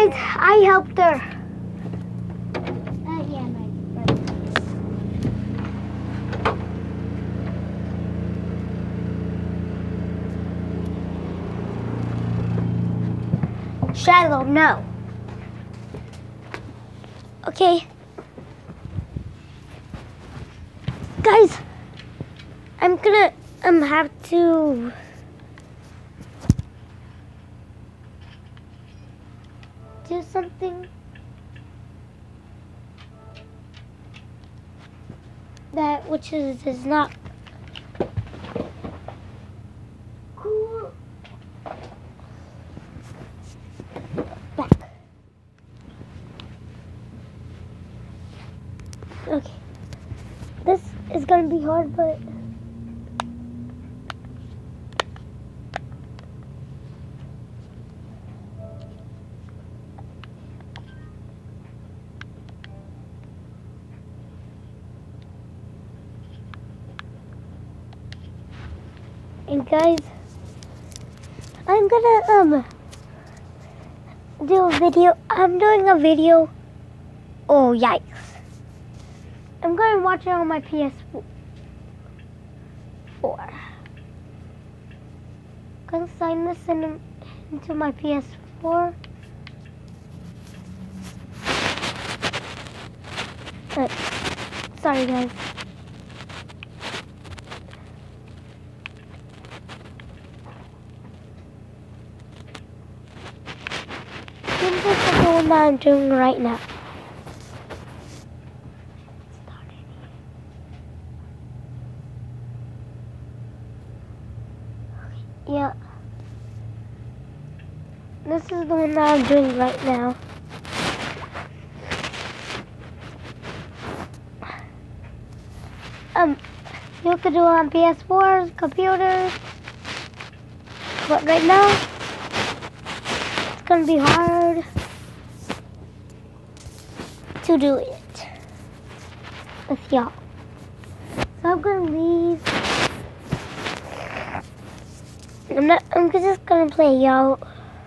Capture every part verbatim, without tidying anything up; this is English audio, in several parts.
guys, I helped her. Uh, yeah, my Shiloh, no. Okay. Guys, I'm gonna um have to do something that which is is not cool. Back. Okay. This is gonna be hard, but and guys, I'm gonna um do a video. I'm doing a video. Oh yikes! I'm gonna watch it on my P S four. Gonna sign this in, into my P S four. But, sorry guys. This is the one that I'm doing right now. Yeah. This is the one that I'm doing right now. Um, you could do it on P S fours, computers, but right now, it's gonna be hard to do it with y'all. So I'm gonna leave. I'm not, I'm just gonna play y'all.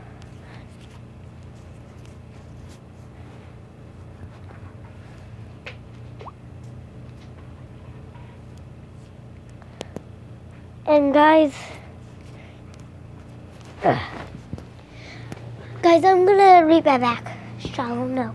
And guys, ugh. guys, I'm gonna read that back. Shallow, no.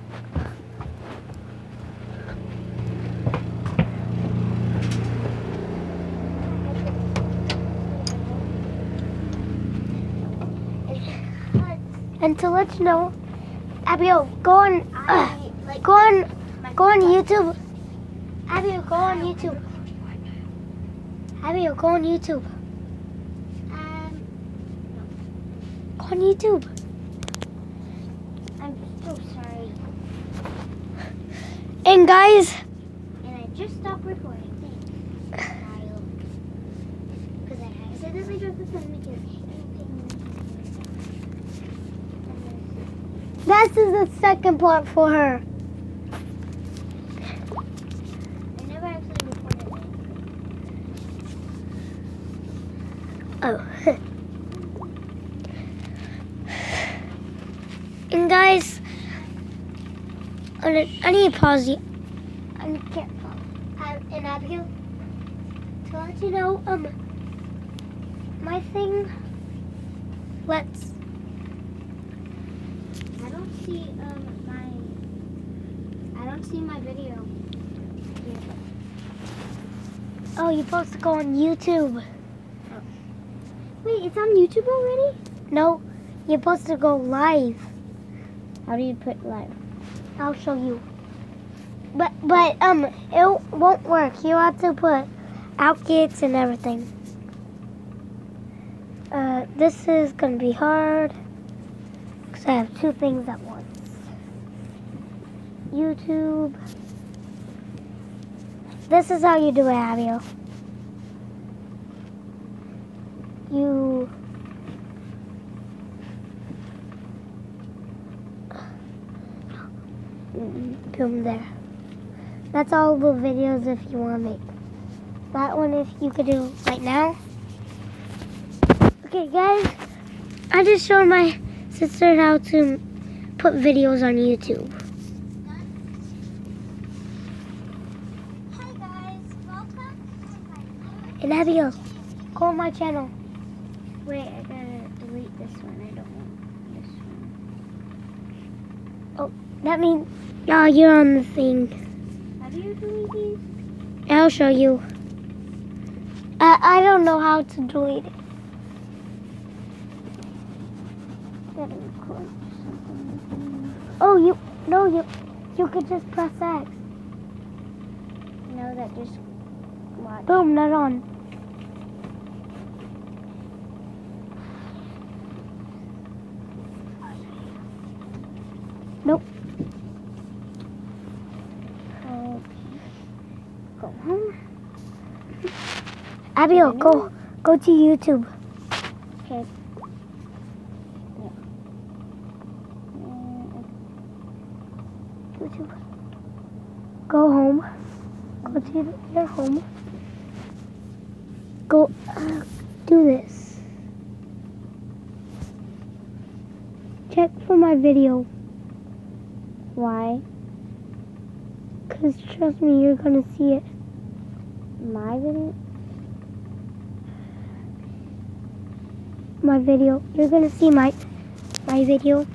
And to let you know, Abiel, go on, uh, go on, go on YouTube. Abiel, go on YouTube. Abiel, go on YouTube. Um, Go on YouTube. I'm so sorry. And guys, And I just stopped recording. Thanks, Kyle. Because I accidentally dropped the phone because this is the second part for her. I never actually recorded it. Oh. And guys, I need to pause you. I can't pause. Um, and Abigail, to let you know, um, my thing, let's, I don't see um my I don't see my video. oh, you're supposed to go on YouTube. Wait, it's on YouTube already? No, you're supposed to go live. How do you put live? I'll show you. But, but, um, it won't work. You have to put outkits and everything. Uh, this is gonna be hard because I have two things at once. YouTube. This is how you do it, Abiel. You boom there. That's all the videos if you want to make. That one if you could do right now. Okay guys, I just showed my sister how to put videos on YouTube. Hi guys, welcome. And Abigail, go on my channel. Wait, I gotta delete this one. I don't want this one. That means, oh, you're on the thing. Have you deleted these? I'll show you. I I don't know how to delete it. Gotta record something. Oh, you no, you you could just press X. No, that just watch. Boom, not on. Nope. Okay. Go home. Abigail, go go to YouTube. Okay. YouTube. Go home. Go to your home. Go uh, do this. Check for my video. Why? Because trust me, you're going to see it. My video? My video. You're going to see my my video.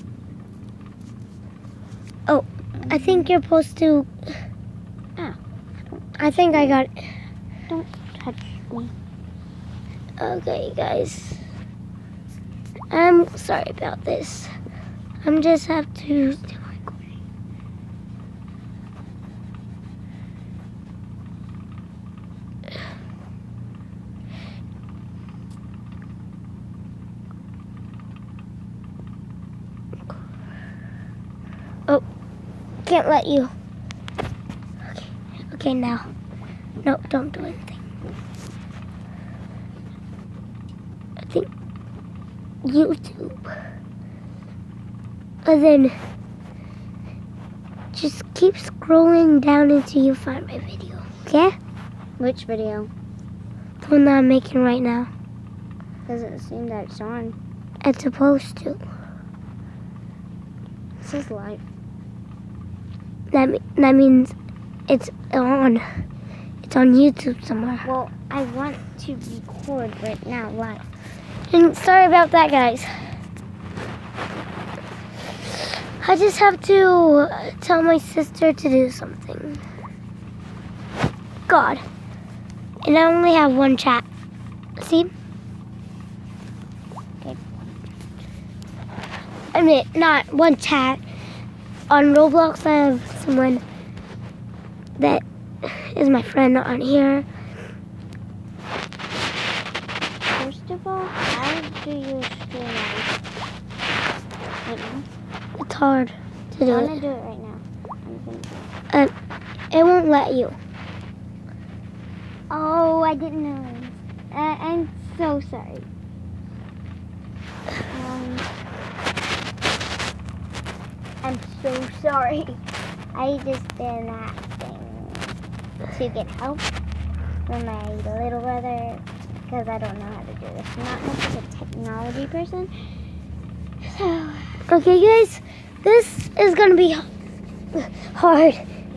Oh, I think you're supposed to... Ah. I think I got it. Don't touch me. Okay, guys. I'm sorry about this. I'm just have to do recording. Oh, can't let you. Okay, okay now. No, don't do anything. I think YouTube. And then just keep scrolling down until you find my video, okay? Which video? The one that I'm making right now. Doesn't seem that it's on. It's supposed to. It says live. That, me- that means it's on. It's on YouTube somewhere. Well, I want to record right now live. And sorry about that, guys. I just have to tell my sister to do something. God. And I only have one chat. See? Okay. I mean, not one chat. On Roblox, I have someone that is my friend on here. First of all, how do you stream live? Right now? It's hard to do I it. want to do it right now. I'm gonna do it. Uh, it won't let you. Oh, I didn't know. Uh, I'm so sorry. Um, I'm so sorry. I just been asking to get help from my little brother because I don't know how to do this. I'm not much of a technology person. So, Okay, guys, this is gonna be h- hard.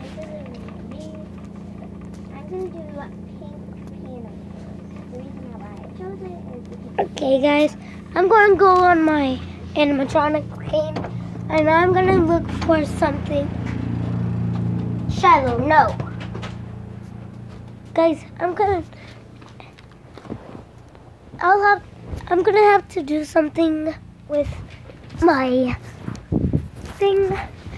I'm going to do a pink piano. The reason why I chose it is because Okay, guys, I'm going to go on my animatronic screen, and I'm going to look for something. Shiloh, no. Guys, I'm going to... I'll have... I'm going to have to do something with my thing.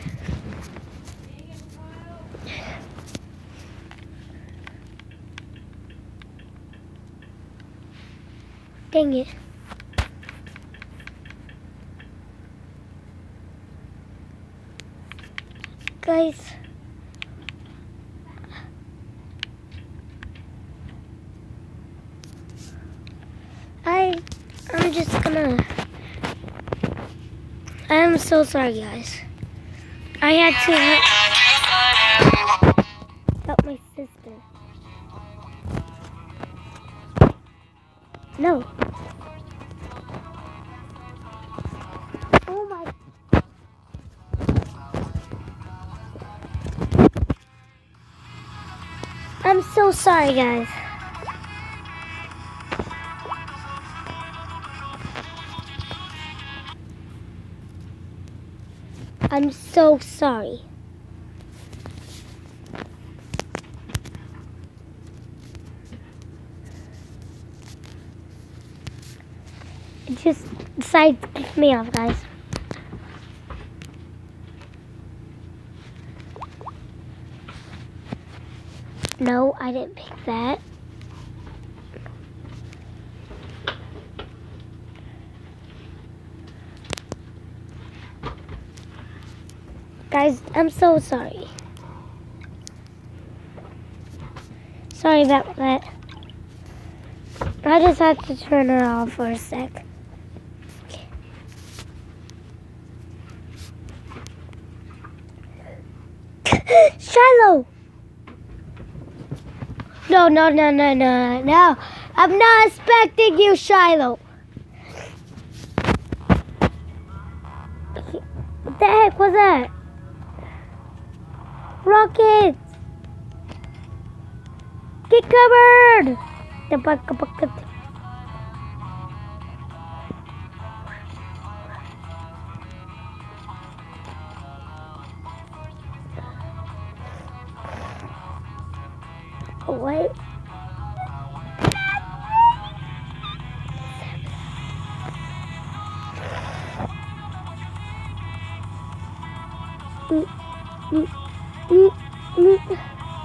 Dang it. Guys, I, I'm just gonna, I'm so sorry, guys. I had to help, help my sister. No. Oh my. so sorry, guys. I'm so sorry. It just decided to kick me off, guys. No, I didn't pick that. Guys, I'm so sorry. Sorry about that. I just had to turn it off for a sec. Okay. Shiloh! No, no, no, no, no, no. I'm not expecting you, Shiloh. What the heck was that? Rockets! Get covered! Oh, wait. Mm, mm, mm, mm.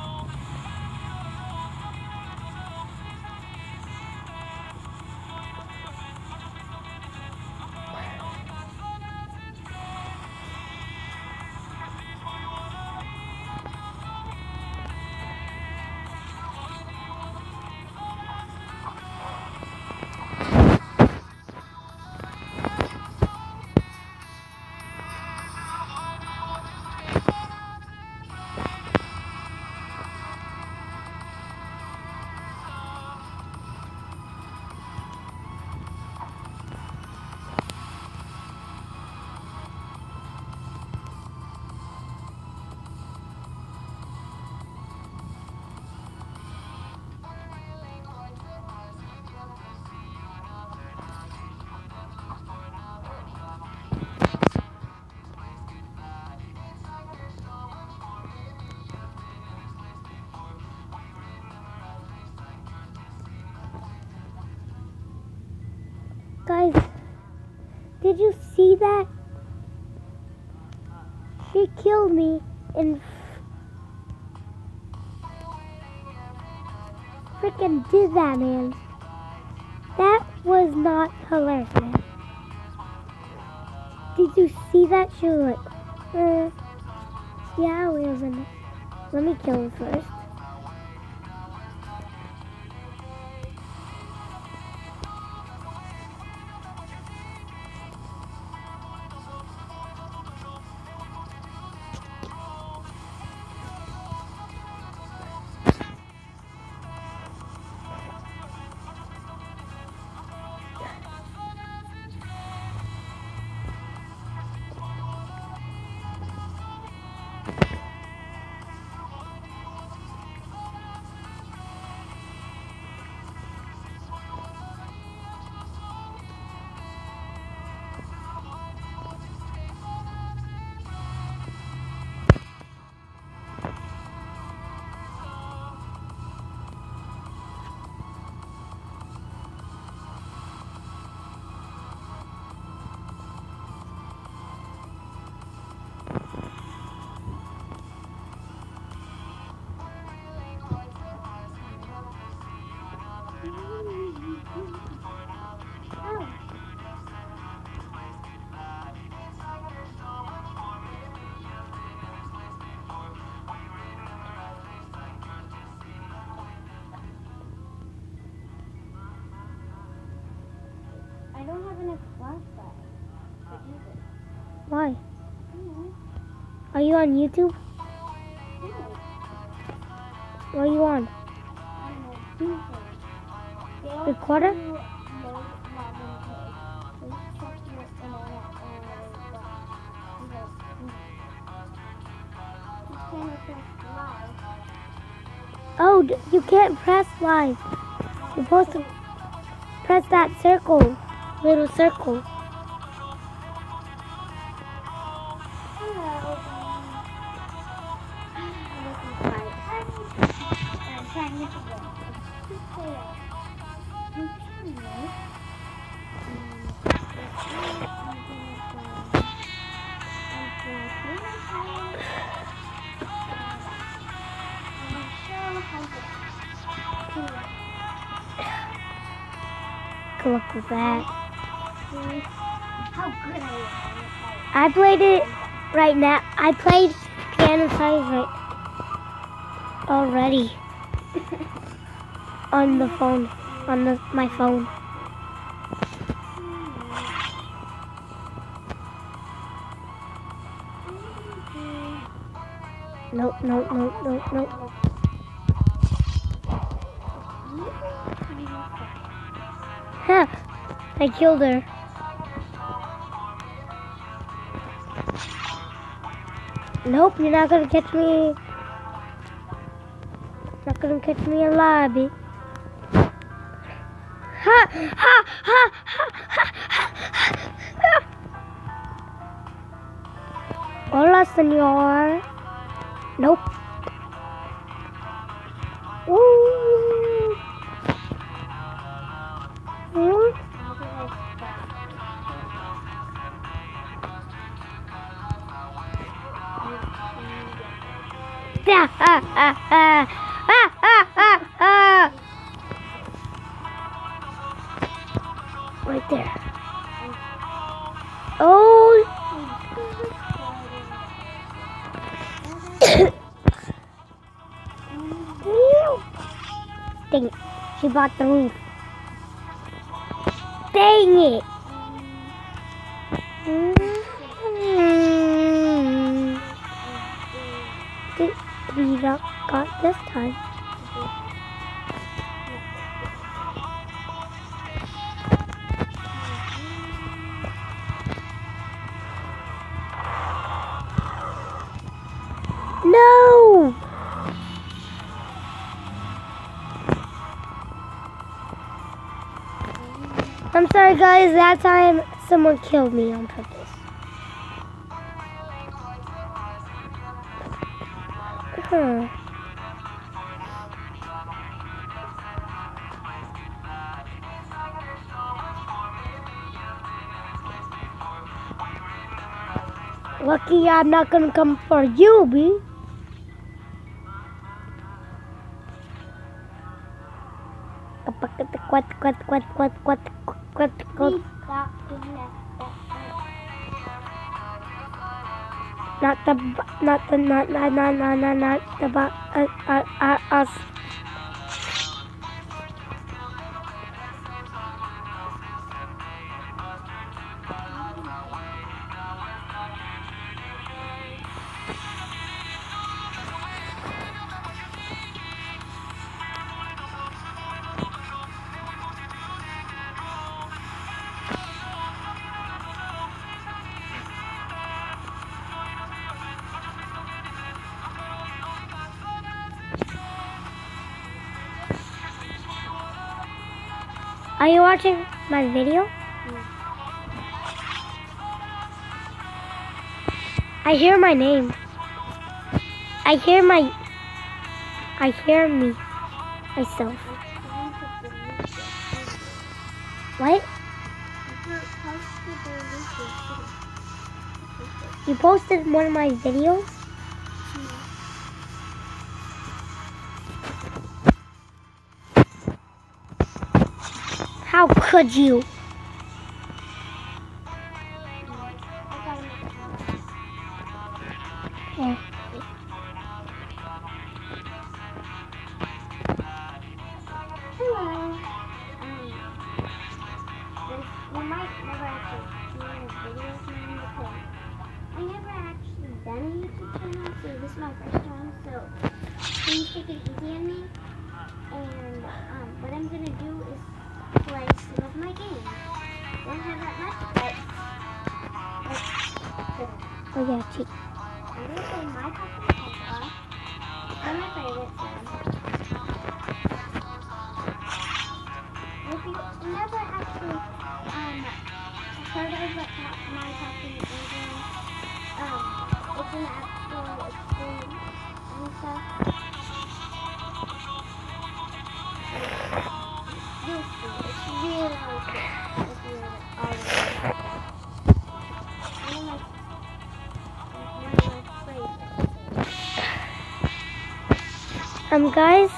Guys, did you see that? She killed me and freaking did that, man. That was not hilarious, man. Did you see that? She was like, uh, yeah, we was in it. Let me kill him first. I don't have enough flashlight to use it. Why? Mm-hmm. Are you on YouTube? No. What are you on? Recorder? Oh, d- you can't press Y. You're supposed to press that circle, little circle. Hello. I'm trying to go. Good luck with that. How good I I played it right now. I played Piano Size right already on the phone, on the, my phone. Nope, nope, nope, nope, nope. Huh, I killed her. Nope, you're not gonna catch me. Not gonna catch me alive, bitch. Ha, ha, ha, ha, ha, ha, ha. Hola, senor. Nope. Ooh. Hmm? Ah, ah, ah, ah. Ah, ah, ah, ah. Right there. Oh. Dang it. She bought the roof. Dang it. Mm. Did we not got this time? No! I'm sorry guys, that time someone killed me on purpose. Huh. Lucky I'm not gonna come for you, B. Quat, quat, quat, quat, quat, quat, quat. Not the, not the, not, not, not, not, not, not the, uh, uh, uh, us. Are you watching my video? Yeah. I hear my name. I hear my... I hear me. Myself. What? You posted one of my videos? How could you? Yeah. Hello. Um, you might never actually see any videos from me because I never actually done a YouTube channel, so this is my first time, so please take it easy on me. And um, what I'm gonna do is play some of my games. Don't have that much, but let's go. Oh yeah, cheat. I'm gonna play my Pokemon Pokemon. One of my favorites. Um, if you never actually um heard of like my talking English, um, it's an actual experience and stuff. You'll see, it's really, really cool if you're all the One of my, one of my favorites. Um, guys.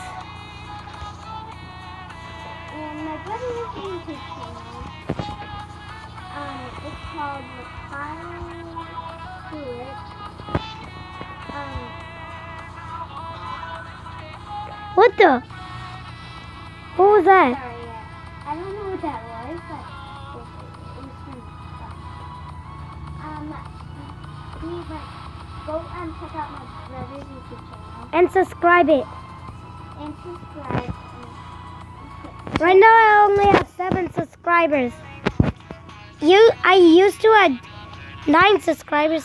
And my brother's YouTube channel, um, it's called Kyle Stewart. Um, What the? What was that? sorry, yeah. I don't know what that was, but it, it was kind of fun. Um, he, like, go and check out my brother's YouTube channel And subscribe it. and subscribe. And Right now I only have seven subscribers. You, I used to have nine subscribers.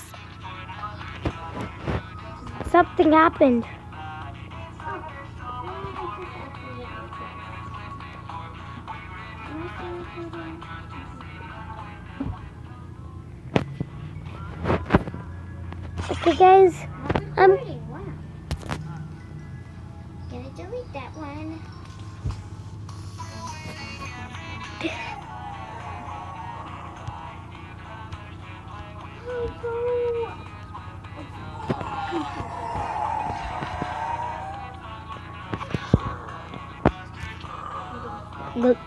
Something happened. Okay, guys. Um. Wow. Gonna delete that one. Look.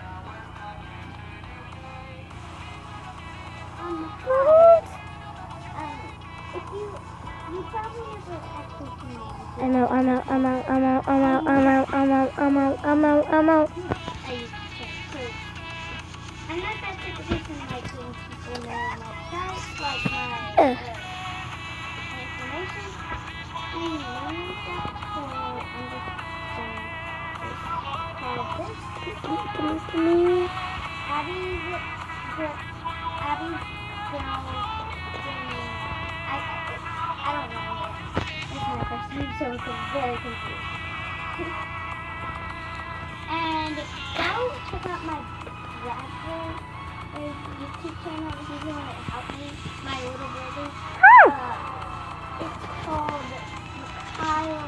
Um, um, if you, you probably never actually seen it. I'm out. I'm out. I'm out. I'm out. I'm out. I'm out. I'm out. I'm out. I'm out. I'm out. I used to say, so, I'm not that type of person like being people know my price, like my uh, information. I learned that, so I'm just gonna have this. Come on, come on. Abby's, the, Abby's gonna, I, I don't know yet. It's my first time, so it's very confused. And go check out my brother's YouTube channel. He's the one that helped me, my little brother. Uh, it's called Kyle.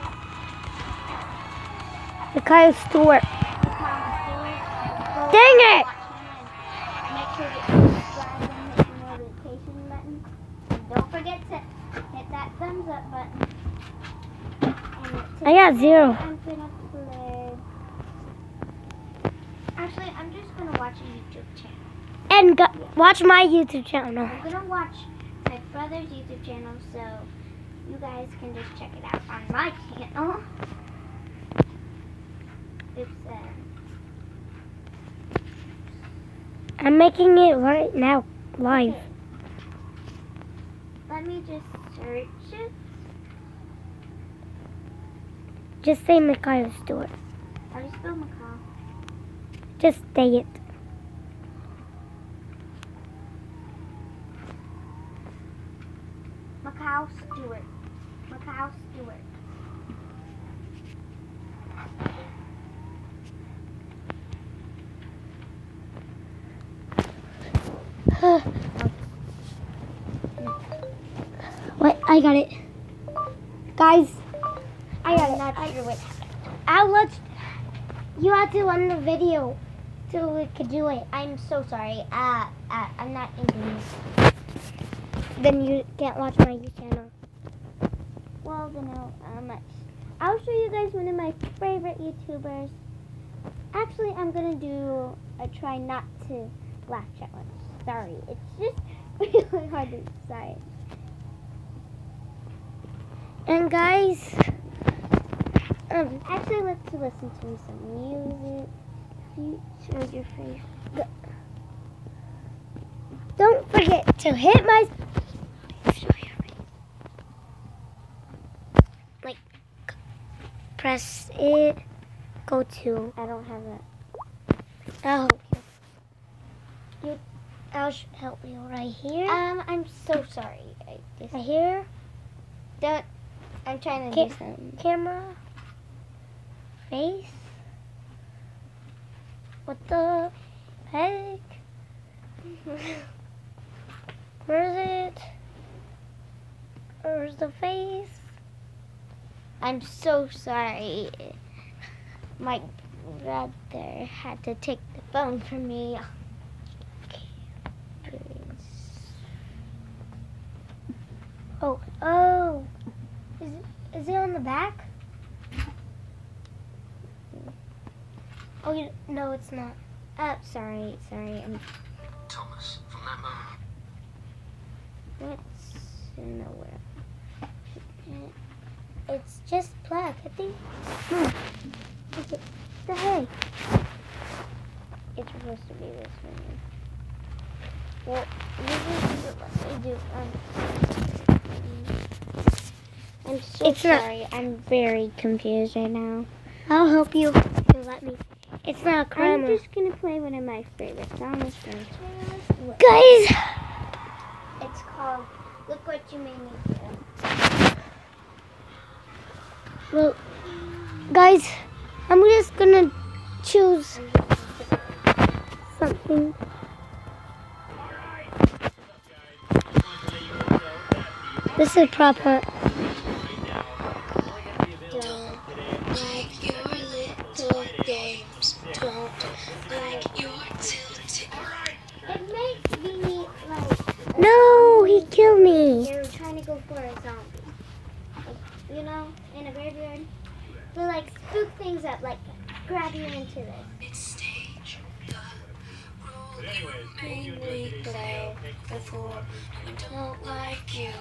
Kyle Stewart. Kyle Stewart. Go Dang it! watch him and make sure that you subscribe and hit the notification button. And don't forget to hit that thumbs up button. And I got zero. I'm gonna play. Actually, I'm just gonna watch a YouTube channel. And go, watch my YouTube channel. I'm gonna watch my brother's YouTube channel, so you guys can just check it out on my channel. Oops. Uh, I'm making it right now, live. okay. Let me just search it. Just say Kyle Stewart. How do you spell Macau? Just say it. Macau Stewart. Macau Stewart. What? I got it. Guys, I got I'm it. not I, sure what. I'll let you have to run the video so we could do it. I'm so sorry. Uh, uh I'm not English. Then you can't watch my channel. Well, then I'll, um, I'll show you guys one of my favorite YouTubers. Actually, I'm gonna do a try not to laugh challenge. Sorry, it's just really hard to decide. And guys, um, Actually, let's listen to some music. You show your face. don't forget to hit my. Like, press it. Go to. I don't have that. I'll help you. You, I'll sh- help you right here. Um, I'm so sorry. I just right here. don't. I'm trying to Ca- do some. Camera. Face. What the heck? Where is it? Where's the face? I'm so sorry. My brother had to take the phone from me. Oh, oh. Is it, is it on the back? Oh, you, no, it's not. Oh, sorry, sorry. I'm Thomas, from that moment. what's nowhere. It's just black, I think. Hmm. What the heck? It's supposed to be this one. Well, this is what we do. Um, I'm so It's not- sorry. I'm very confused right now. I'll help you if you let me. It's not a I'm crime. just gonna play one of my favorite songs first. Guys! It's called "Look What You Made Me Do." Well, guys, I'm just gonna choose something. This is proper. Don't like your little games. Don't like your tilting. It makes me like No, he killed me. you're trying to go for a zombie. Like, you know, in a graveyard. We like spook things up, like grab you into this. It's stage. The role you made me play before. We don't like you.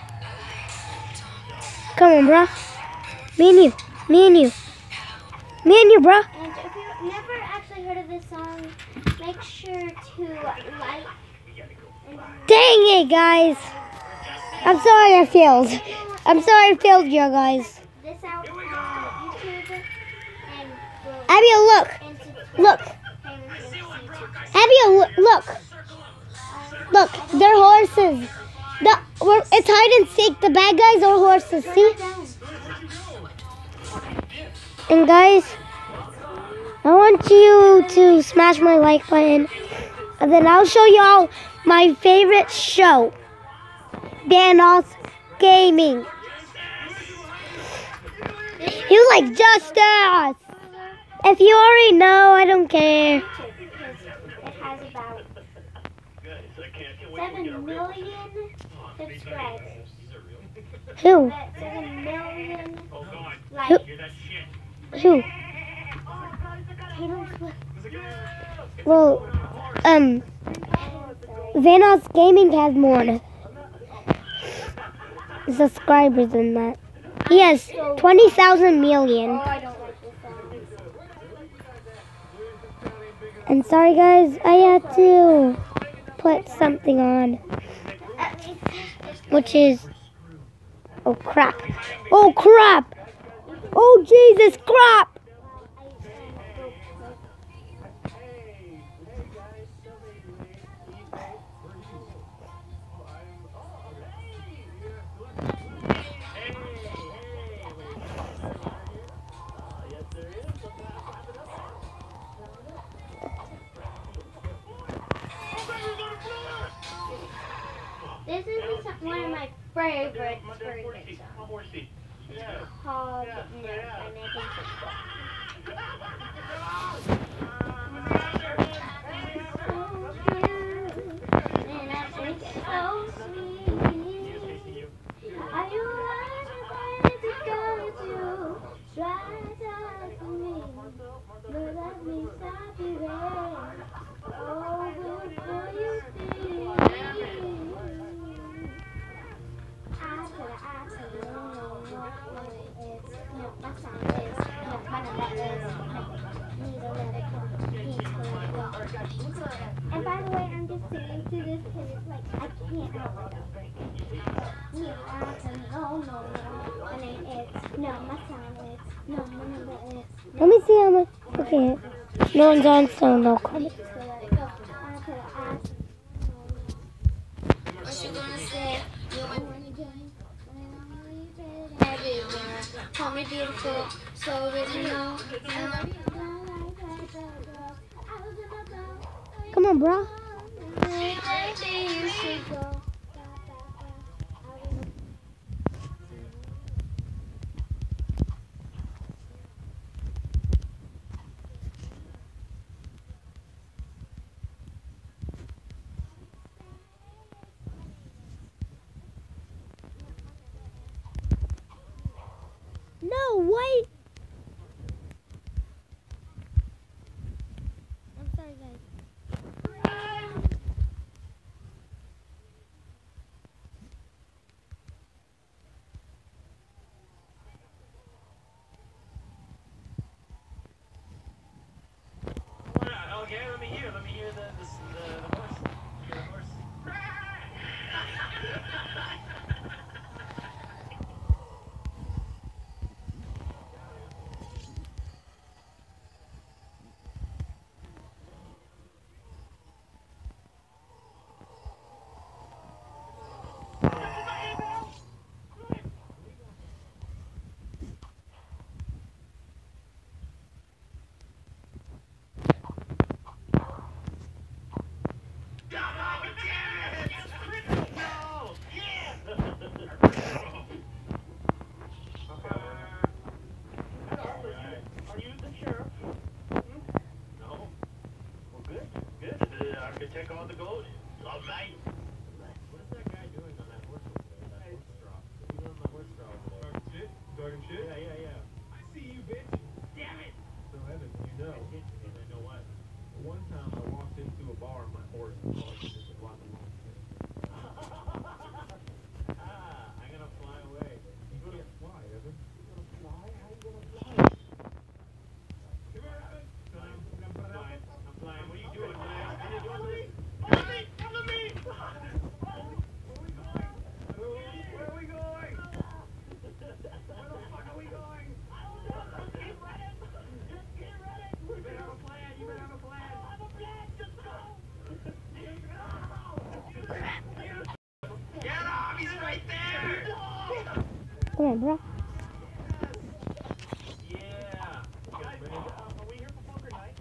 Come on, bro. Me and you. Me and you. Me and you, bro. And if you've never actually heard of this song, make sure to like and Dang it, guys. I'm sorry I failed. I'm sorry I failed you guys. this out on YouTube and we'll Abby, look. and subscribe. Look. And Abby, lo- look. Look, they're horses. The, we're, it's hide and seek. The bad guys are horses, see? And guys, I want you to smash my like button. And then I'll show y'all my favorite show. Danos Gaming. You like Justice. If you already know, I don't care. It has about seven million subscribers. Who? But seven million Who? likes. Who? Taylor Swift. Well, um, Vanos Gaming has more subscribers than that. He has twenty thousand million. Oh, I don't like this song. And sorry guys, I had to put something on, At least which is, oh crap. Oh crap. Oh Jesus crap. This is one of my favorite favorite songs. It's called Nurse by Megan And I think it's so sweet. Are you going to go to try to talk to me? But let me stop you there. Oh, before you see. I could I could no no no no it's no my sound is no my number is no need to let it go need to let it go. And by the way, I'm just singing to this because it's like I can't help myself. Yeah, I can no no no my name is no my sound is no my number is Let me see how much. Okay. No one's on, so no comment. just to let it go. I could I What you gonna say? You want everywhere. Call me beautiful, so original. on, bro. No, wait. I'm sorry, guys. Okay, let me hear. Let me hear the the, the, the horse. Hear the horse. Are you the sheriff? Hmm? No. Well, good. Good. The architect on the goat. All right. What is that guy doing on that horse over there? That horse straw. He's on the horse straw over there. Talking shit? Talking shit? Yeah, yeah, yeah. I see you, bitch. Damn it. So, Evan, you know. And I know what? One time I walked into a bar on my horse and thought it was just a block of long shit. Ah, I'm gonna fly away. You can't fly, Evan. You're gonna fly? How are you gonna fly? Come here, Evan. I'm, I'm flying. I'm flying. What are you doing, man? What are you doing? Follow me! Follow me! Where are we going? Where are we going? Where the fuck are we going? I don't know. Keep running. Just keep running. You better have a plan. You better have a plan. I have a plan. Just go. Just go. Get off! He's right there! Come on, bro. Yeah. Guys, uh, are we here for poker night?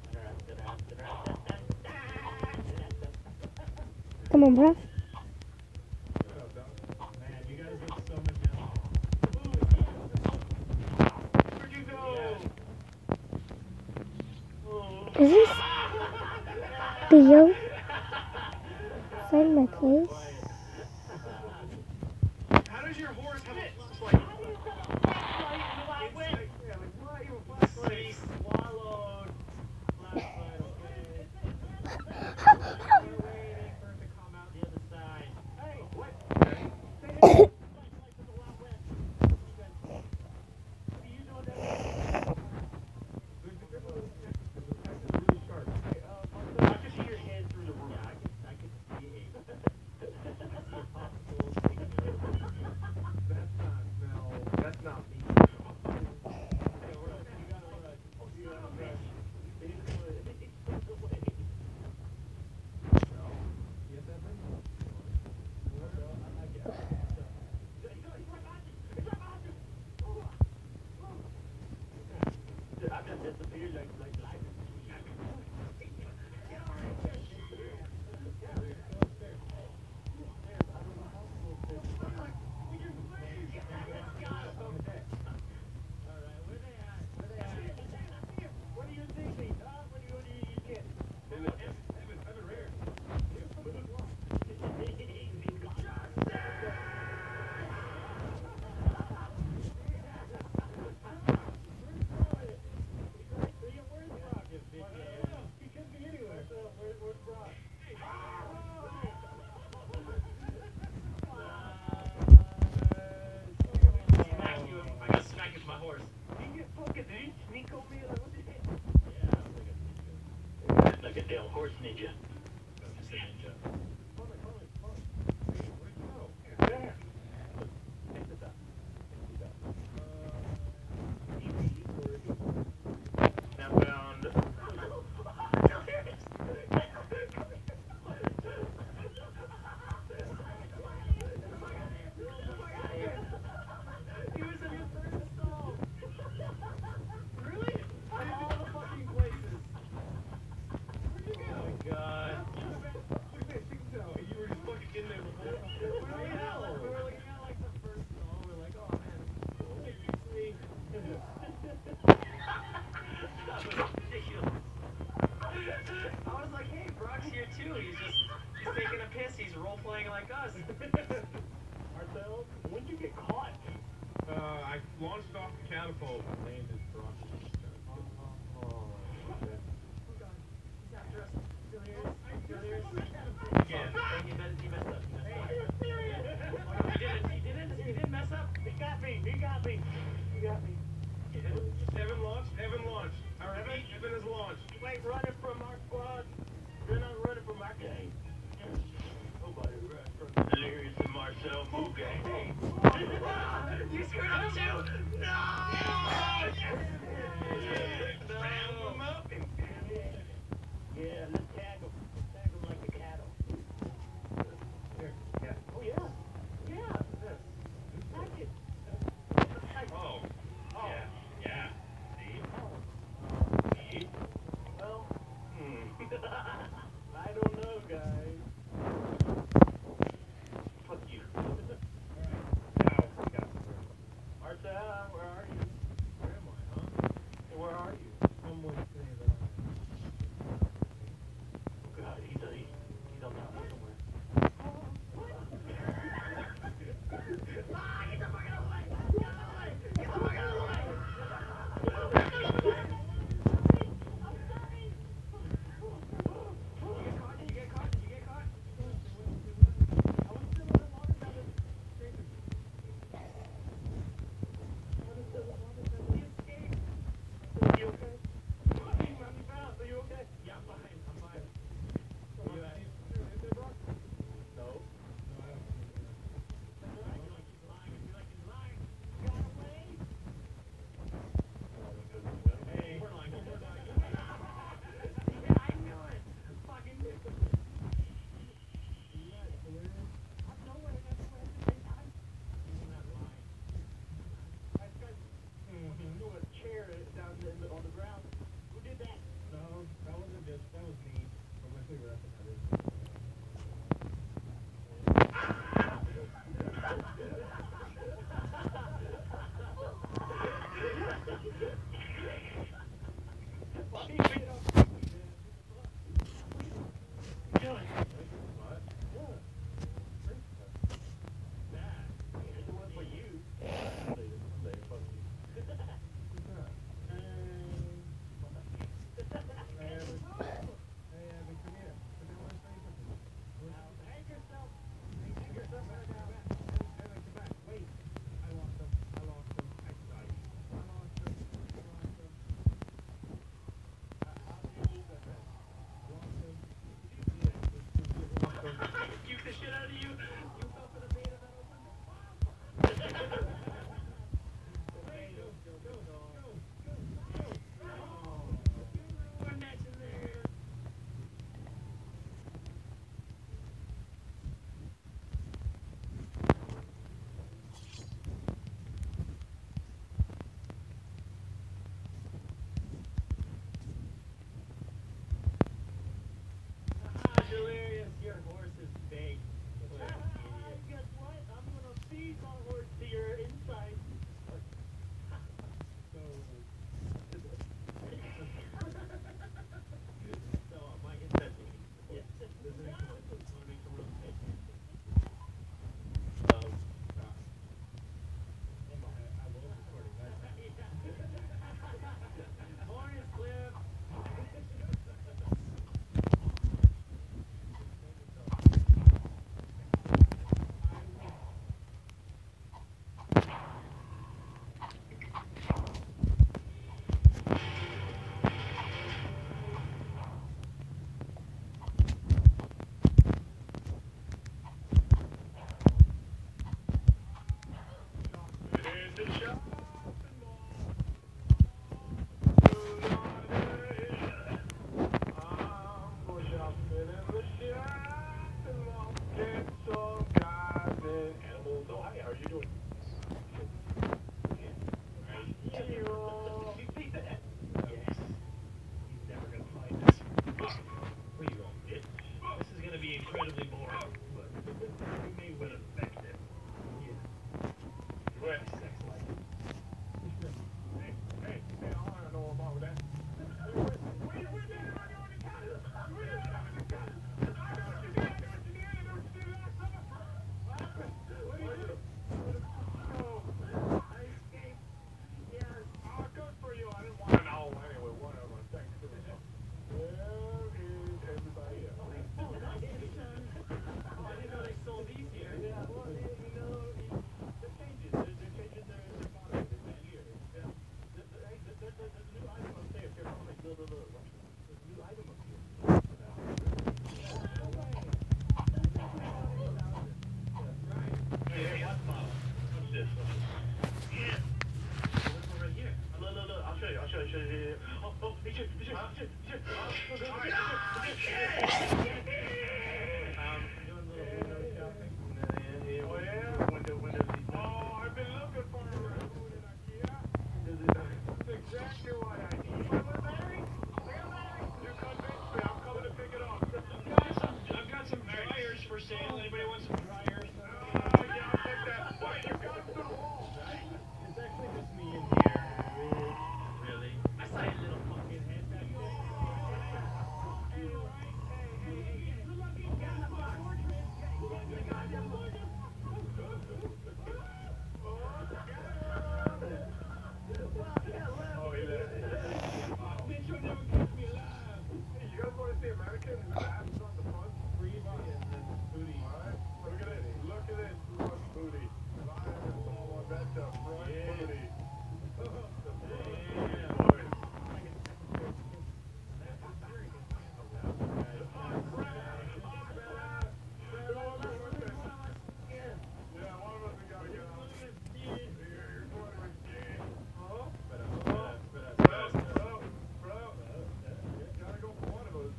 Come on, bro. Man, you guys look so majestic. Where'd you go? Oh. Is this Theo? Find my place. How does your horse have a flashlight? It went. Yeah, like what? You have a flashlight. He swallowed. Flashlight, okay. We're waiting for it to come out the other side. Hey, what? Flashlight to the Wild West. What are you doing down there? There's a grip of the detective. The detective's really sharp. Hey, uh, Marcel, I can see your head through the roof. Yeah, I can, I can see a, I can see a possible signal. That's not, no, that's not me. Okay, we're right. You got it, all right. Oh, you got it, right. They didn't do it. They took it away. No. Yes, Evan? Marcel, I like it. He's right behind you. He's right behind you. Oh, oh. I'm just disappeared like, like life. What are you thinking? Huh? What do you, what do you, you get? Evan, Evan, Evan, right here. He can't be anywhere. Where's Brock? Smack you. I got smacked with my horse. He get focused. Did he sneak over me? Like, what did he hit? Yeah, I was like a ninja. Like a damn horse ninja. I'm just a ninja. Hold it, hold it, hold it. Where'd you go? There. Check this out. Check this out. Uh, easy, or is it? Now found. He was in the third stall. Really? Of all the fucking places. Where'd you go? god. You were just fucking in there before. Oh, yeah, like, we were looking at like the first song. We're like, oh man, this is cool. See? That was ridiculous. I was like, hey, Brock's here too. He's just, he's taking a piss. He's role playing like us. Ourselves? When'd you get caught? Uh, I launched off the catapult and landed Brock. Oh, shit. Oh god, he's after us. Still here. Still here. Yeah. Hey, he messed, he messed up. He messed up. Are you serious? He didn't, he didn't, he didn't mess up. He got me, he got me. He got me. Evan launched. Evan launched. I repeat, Evan is launched. You ain't running from our squad. You're not running from our gang. Nobody runs from the Delirious and Marcel Fu gang. Hey. You screwed up too. No! Round them up and yeah, let's tag them. Tag them like the cattle. Here. Yeah. Oh yeah. Yeah. Tag it. Oh. Oh. Yeah. Yeah. See? See? Well, Hmm. I don't know, guys. Fuck you. Alright. Now we got Marcel, where are you? Where am I, huh? be incredibly boring, but you may win effective. Yeah. Right. Sex like. Hey, hey, hey, I wanna know about that. Wait, wait, wait, on the counter. Wait, on the counter. I know what you did. I know what you did. I know what you did last summer. What happened? What did you do? Oh, I escaped. Yes. Oh, good for you. I didn't want to know anyway. Whatever. Thanks for the help. Where is everybody else? Oh, I didn't know they sold these here. Yeah, well, you know, they're changing. They're, they're changing their, their product. They're here. Yeah. There- there- hey, there- there- There's a new item upstairs. Here, come on. Look, look, look. Watch this. There's a new item up here. Hey, hey, watch the bottle. Watch this. Watch this. Yeah. Look over right here. Look, look, look. I'll show you. I'll show you. Show you. Here, here. Oh, oh, hey, check, check, check, check. Oh, look, look, look, look, look. Um, doing a little window shopping. Yeah, yeah. Oh, yeah? Window, window seats. Oh, I've been looking for a food in IKEA. That's exactly what I need. You want a battery? Bring a battery. You convinced me. I'm coming to pick it up. I've got some, I've got some dryers for sale. Anybody want some dryers? Oh, yeah, I'll take that. Why, you got them to the wall, right? It's actually just me in here. Really? I saw your little fucking head back there. Hey, right? Hey, hey, hey. Good luck in getting the box. You got them boys. Oh, he left. Bitch, you'll never catch me alive. Hey, you guys want to see American Labs on the front? Freebie and then booty. Alright, look at this. Look at this front booty. Lion and all on that stuff. Front booty. Damn. Boys. Yeah, one of us we gotta get on. You're going to game. Huh? Bro, bro, bro. Gotta go for one of us.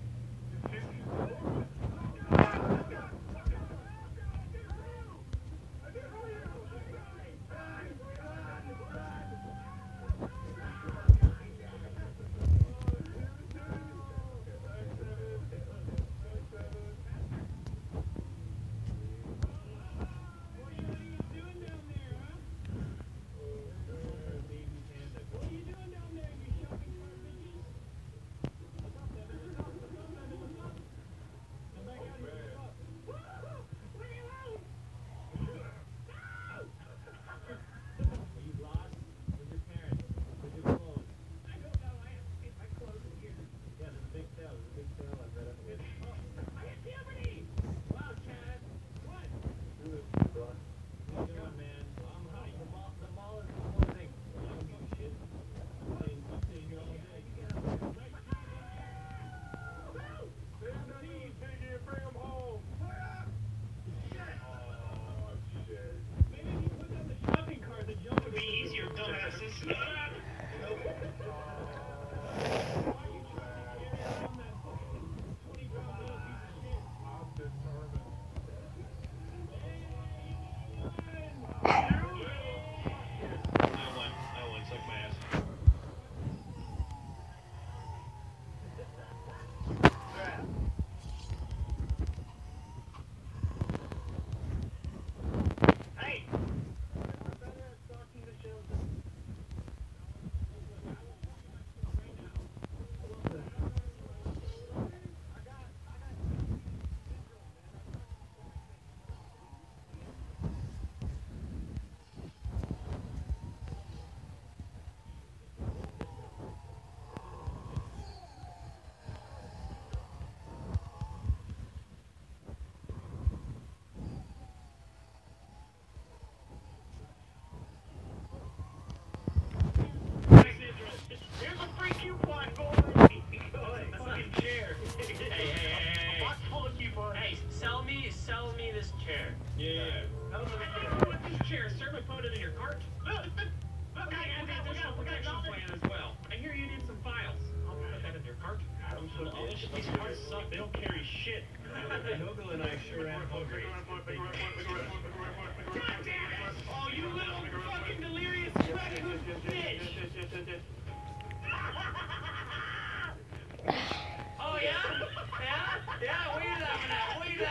Here's a free coupon, boy. Fucking chair. Hey, hey, hey, hey. Box full of coupons. Hey, sell me, sell me this chair. Yeah, yeah, yeah. I don't know what this chair, sir. I put it in your cart. Look, look, look, I have the additional protection plan as well. I hear you need some files. I'll put that in your cart. I'm so bitch. These carts suck. They don't carry shit. Nogel and I sure am hungry. God damn it! Oh, you little fucking delirious raccoon bitch! Oh, yeah? Yeah? Yeah? What are you laughing at? What are you laughing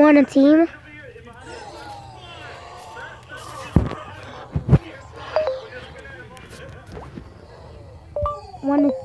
want a team? Want a